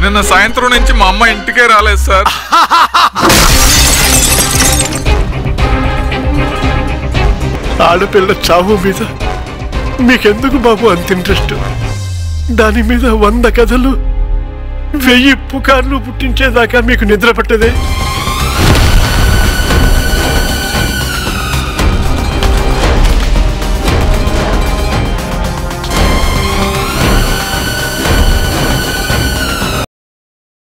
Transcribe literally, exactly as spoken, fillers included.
నిన్న సాయంత్రం నుంచి మా అమ్మ ఇంటికే రాలేదు సార్. ఆడపిల్ల చావు మీద మీకెందుకు బాబు అంత ఇంట్రెస్ట్? దాని మీద వంద కథలు వెయ్యి పుకార్లు పుట్టించేదాకా మీకు నిద్ర పట్టదే?